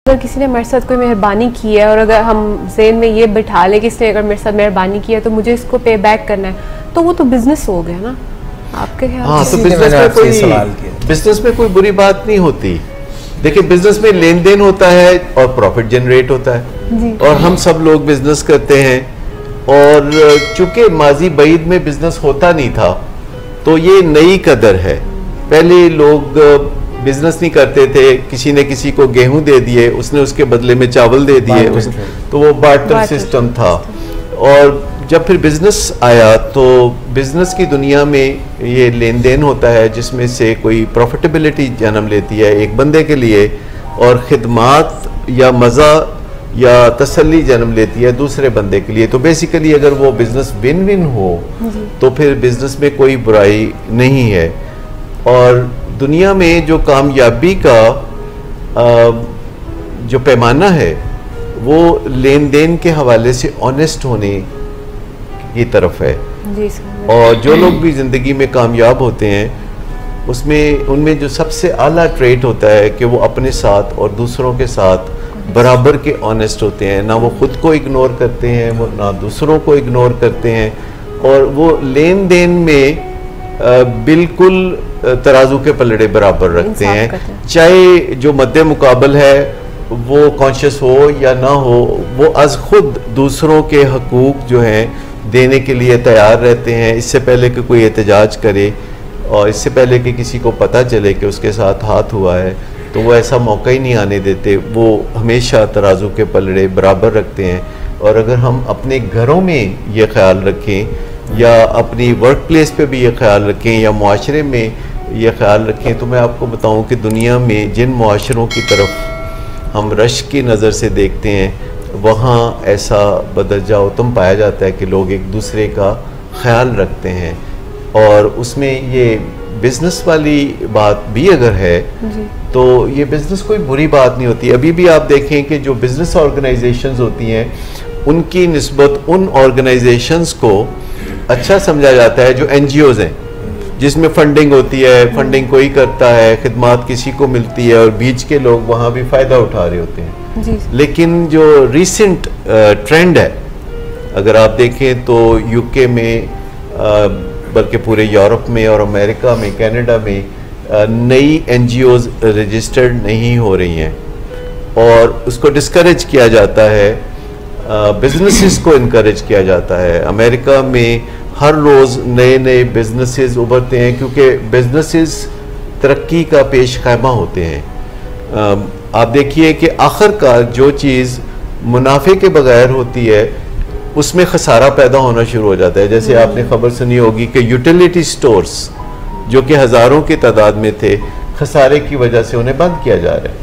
अगर किसी ने हमारे साथ कोई मेहरबानी की है और अगर हम ज़हन में ये बिठा ले कि इसने अगर मेरे साथ मेहरबानी की है तो मुझे इसको पे बैक करना है, तो वो तो बिजनेस हो गया ना आपके ख्याल? हाँ, तो बिजनेस में कोई बुरी बात नहीं होती। देखिए, बिजनेस में लेन देन होता है और प्रॉफिट जनरेट होता है और हम सब लोग बिजनेस करते हैं। और चूंकि माजी बईद में बिजनेस होता नहीं था तो ये नई कदर है। पहले लोग बिजनेस नहीं करते थे, किसी ने किसी को गेहूं दे दिए, उसने उसके बदले में चावल दे दिए, तो वो बार्टर सिस्टम था। और जब फिर बिजनेस आया तो बिजनेस की दुनिया में ये लेन देन होता है जिसमें से कोई प्रॉफिटेबिलिटी जन्म लेती है एक बंदे के लिए और खिदमात या मज़ा या तसल्ली जन्म लेती है दूसरे बंदे के लिए। तो बेसिकली अगर वो बिजनेस विन विन हो तो फिर बिजनेस में कोई बुराई नहीं है। और दुनिया में जो कामयाबी का जो पैमाना है वो लेन देन के हवाले से ऑनेस्ट होने की तरफ है। और जो लोग भी ज़िंदगी में कामयाब होते हैं उसमें उनमें जो सबसे आला ट्रेट होता है कि वो अपने साथ और दूसरों के साथ बराबर के ऑनेस्ट होते हैं। ना वो खुद को इग्नोर करते हैं, वो ना दूसरों को इग्नोर करते हैं, और वो लेन देन में बिल्कुल तराजू के पलड़े बराबर रखते हैं। चाहे जो मद्दे मुकाबल है वो कॉन्शियस हो या ना हो, वो अज खुद दूसरों के हकूक जो हैं देने के लिए तैयार रहते हैं, इससे पहले कि कोई एहतजाज करे और इससे पहले कि किसी को पता चले कि उसके साथ हाथ हुआ है, तो वो ऐसा मौका ही नहीं आने देते। वो हमेशा तराजू के पलड़े बराबर रखते हैं। और अगर हम अपने घरों में ये ख्याल रखें या अपनी वर्क प्लेस पे भी ये ख्याल रखें या मुआशरे में ये ख्याल रखें, तो मैं आपको बताऊं कि दुनिया में जिन मुआशरों की तरफ हम रश की नज़र से देखते हैं वहाँ ऐसा बदरजा उत्तम पाया जाता है कि लोग एक दूसरे का ख्याल रखते हैं। और उसमें ये बिज़नेस वाली बात भी अगर है तो ये बिज़नेस कोई बुरी बात नहीं होती। अभी भी आप देखें कि जो बिज़नेस ऑर्गेनाइजेशंस होती हैं उनकी निस्बत उन ऑर्गेनाइजेशंस को अच्छा समझा जाता है जो NGOs हैं, जिसमें फंडिंग होती है, फंडिंग कोई करता है, खिदमात किसी को मिलती है और बीच के लोग वहाँ भी फ़ायदा उठा रहे होते हैं जी। लेकिन जो रिसेंट ट्रेंड है अगर आप देखें तो UK में बल्कि पूरे यूरोप में और अमेरिका में, कनाडा में नई NGOs रजिस्टर्ड नहीं हो रही हैं और उसको डिस्करेज किया जाता है, बिजनेसेस को इनकरेज किया जाता है। अमेरिका में हर रोज़ नए नए बिजनेसेस उभरते हैं क्योंकि बिजनेसेस तरक्की का पेश खैमा होते हैं। आप देखिए कि आखिरकार जो चीज़ मुनाफे के बगैर होती है उसमें खसारा पैदा होना शुरू हो जाता है। जैसे आपने खबर सुनी होगी कि यूटिलिटी स्टोर्स जो कि हज़ारों की तादाद में थे, खसारे की वजह से उन्हें बंद किया जा रहा है।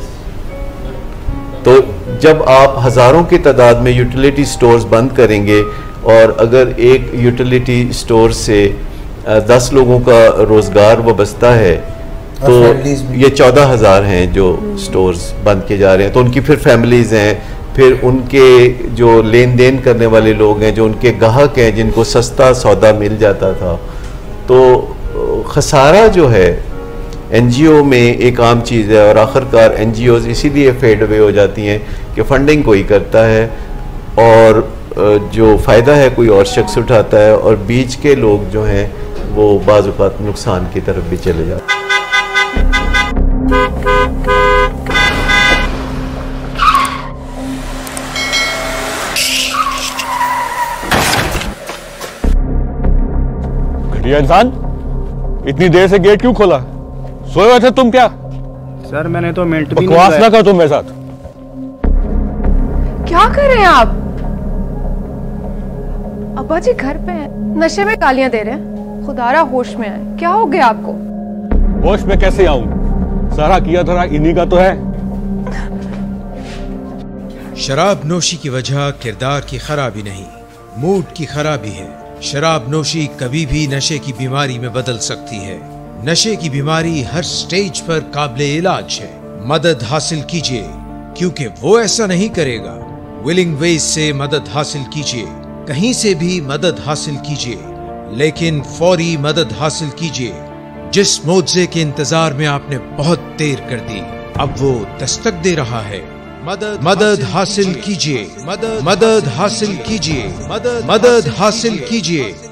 तो जब आप हज़ारों की तादाद में यूटिलिटी स्टोर्स बंद करेंगे और अगर एक यूटिलिटी स्टोर से 10 लोगों का रोज़गार वाबस्ता है तो ये 14,000 हैं जो स्टोर्स बंद किए जा रहे हैं। तो उनकी फिर फैमिलीज़ हैं, फिर उनके जो लेन देन करने वाले लोग हैं, जो उनके गाहक हैं जिनको सस्ता सौदा मिल जाता था। तो खसारा जो है NGO में एक आम चीज़ है और आखिरकार NGOs इसीलिए फेड अवे हो जाती हैं कि फंडिंग कोई करता है और जो फ़ायदा है कोई और शख्स उठाता है और बीच के लोग जो हैं वो बाज़ औक़ात नुकसान की तरफ भी चले जाते हैं। घटिया इंसान, इतनी देर से गेट क्यों खोला? सोए हुए थे तुम क्या? सर मैंने तो मिनट भी बकवास ना करो तुम मेरे साथ। क्या कर रहे हैं आप? अब्बा जी घर पे हैं, नशे में गालियां दे रहे हैं। खुदारा होश में आए, क्या हो गया आपको? होश में कैसे आऊं? सारा किया धरा इन्हीं का तो है। शराब नोशी की वजह किरदार की खराबी नहीं, मूड की खराबी है। शराब नोशी कभी भी नशे की बीमारी में बदल सकती है। नशे की बीमारी हर स्टेज पर काबिले इलाज है। मदद हासिल कीजिए क्योंकि वो ऐसा नहीं करेगा। विलिंग वेज से मदद हासिल कीजिए, कहीं से भी मदद हासिल कीजिए, लेकिन फौरी मदद हासिल कीजिए। जिस मुआवजे के इंतजार में आपने बहुत देर कर दी, अब वो दस्तक दे रहा है। मदद हासिल कीजिए, मदद हासिल कीजिए, मदद हासिल कीजिए।